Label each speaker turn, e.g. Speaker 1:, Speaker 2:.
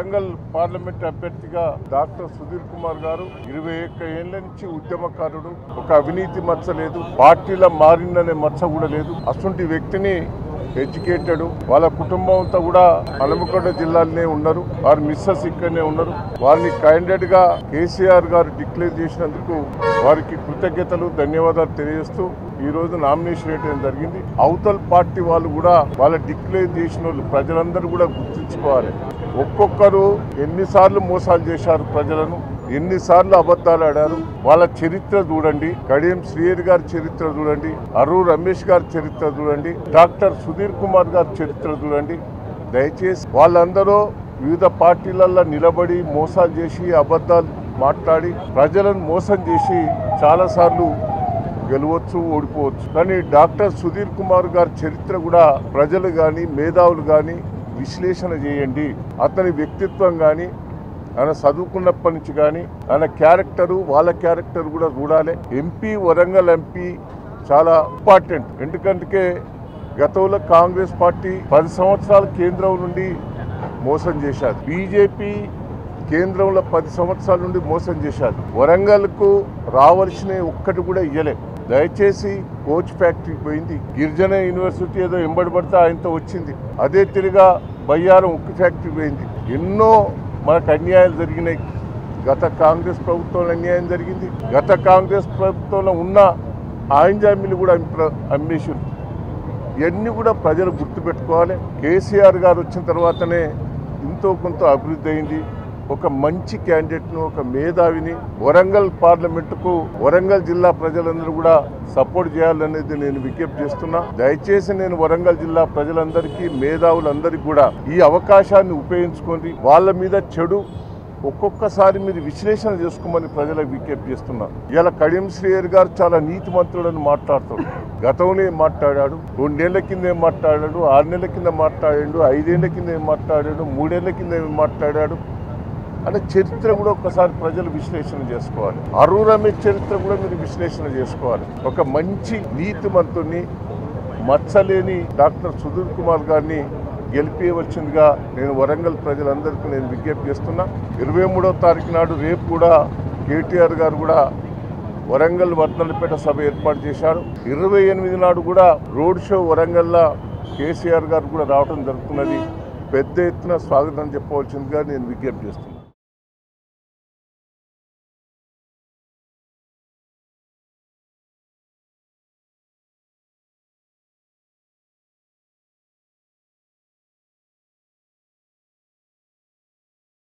Speaker 1: Warangal parliament అభ్యర్థిగా doctor Sudheer Kumar గారు 21 ఏళ్ల నుంచి ఉద్యమకారుడు. ఒక అవినీతి మచ్చ లేదు, పార్టీల మారిందనే మచ్చ కూడా లేదు. అటువంటి వ్యక్తిని ఎడ్యుకేటెడ్, వాళ్ళ కుటుంబం అంతా కూడా హనుమకొండ జిల్లాలోనే ఉన్నారు. వారి మిస్సెస్ ఇక్కడనే ఉన్నారు. వారిని క్యాండిడేట్ గా కేసీఆర్ గారు డిక్లేర్ చేసినందుకు వారికి కృతజ్ఞతలు, ధన్యవాదాలు తెలియజేస్తూ ఈ రోజు నామినేషన్ వేయడం జరిగింది. అవతల పార్టీ వాళ్ళు కూడా వాళ్ళ డిక్లేర్ చేసిన వాళ్ళు ప్రజలందరూ కూడా గుర్తుంచుకోవాలి. ఒక్కొక్కరు ఎన్నిసార్లు మోసాలు చేశారు, ప్రజలను ఎన్నిసార్లు అబద్ధాలు ఆడారు. వాళ్ళ చరిత్ర చూడండి, కడియం శ్రీహరి గారి చరిత్ర చూడండి, అరూర్ రమేష్ గారి చరిత్ర చూడండి, డాక్టర్ సుధీర్ కుమార్ గారి చరిత్ర చూడండి. దయచేసి వాళ్ళందరూ వివిధ పార్టీలలో నిలబడి మోసాలు చేసి అబద్ధాలు మాట్లాడి ప్రజలను మోసం చేసి చాలాసార్లు గెలవచ్చు, ఓడిపోవచ్చు. కానీ డాక్టర్ సుధీర్ కుమార్ గారి చరిత్ర కూడా ప్రజలు కానీ మేధావులు కానీ విశ్లేషణ చేయండి. అతని వ్యక్తిత్వం కానీ, ఆయన చదువుకున్నప్పటి నుంచి కానీ ఆయన క్యారెక్టరు, వాళ్ళ క్యారెక్టర్ కూడా చూడాలి. ఎంపీ, వరంగల్ ఎంపీ చాలా ఇంపార్టెంట్. ఎందుకంటే గతంలో కాంగ్రెస్ పార్టీ 10 సంవత్సరాల కేంద్రం నుండి మోసం చేశారు. బీజేపీ కేంద్రంలో 10 సంవత్సరాల నుండి మోసం చేశారు. వరంగల్కు రావాల్సిన ఒక్కటి కూడా ఇయ్యలే. దయచేసి కోచ్ ఫ్యాక్టరీకి పోయింది, గిరిజన యూనివర్సిటీ ఏదో ఎంబడబడితే ఆయనతో వచ్చింది. అదే తిరిగా బయ్యారం ఉక్కు ఫ్యాక్టరీ పోయింది. ఎన్నో మనకు అన్యాయాలు జరిగినాయి. గత కాంగ్రెస్ ప్రభుత్వంలో అన్యాయం జరిగింది. గత కాంగ్రెస్ ప్రభుత్వంలో ఉన్న ఆయింజామీలు కూడా అమ్మేసారు. ఇవన్నీ కూడా ప్రజలు గుర్తుపెట్టుకోవాలి. కేసీఆర్ గారు వచ్చిన తర్వాతనే ఎంతో కొంత అభివృద్ధి అయింది. ఒక మంచి క్యాండిడేట్ను, ఒక మేధావిని వరంగల్ పార్లమెంటుకు వరంగల్ జిల్లా ప్రజలందరూ కూడా సపోర్ట్ చేయాలనేది నేను విజ్ఞప్తి చేస్తున్నా. దయచేసి నేను వరంగల్ జిల్లా ప్రజలందరికీ, మేధావులందరికీ కూడా ఈ అవకాశాన్ని ఉపయోగించుకొని వాళ్ళ మీద చెడు ఒక్కొక్కసారి మీరు విశ్లేషణ చేసుకోమని ప్రజలకు విజ్ఞప్తి చేస్తున్నా. ఇలా కడియం శ్రీహరి గారు చాలా నీతిమంతుడని మాట్లాడతాడు. గతంలో ఏం మాట్లాడాడు, 2 ఏళ్ల కింద ఏం మాట్లాడాడు, 6 నెలల కింద మాట్లాడాడు, 5 ఏళ్ల కింద ఏం మాట్లాడాడు, 3 ఏళ్ల కింద ఏం మాట్లాడాడు అనే చరిత్ర కూడా ఒకసారి ప్రజలు విశ్లేషణ చేసుకోవాలి. అరూర్ రమేష్ చరిత్ర కూడా మీరు విశ్లేషణ చేసుకోవాలి. ఒక మంచి నీతిమంతుడిని, మచ్చలేని డాక్టర్ సుధీర్ కుమార్ గారిని గెలిపించవలసిందిగా నేను వరంగల్ ప్రజలందరికీ నేను విజ్ఞప్తి చేస్తున్నా. 23వ తారీఖు నాడు రేపు కూడా కేటీఆర్ గారు కూడా వరంగల్ వర్ధనపేట సభ ఏర్పాటు చేశారు. 28 నాడు కూడా రోడ్ షో వరంగల్లో కేసీఆర్ గారు కూడా రావడం జరుగుతున్నది. పెద్ద ఎత్తున స్వాగతం చెప్పవలసిందిగా నేను విజ్ఞప్తి చేస్తున్నాను.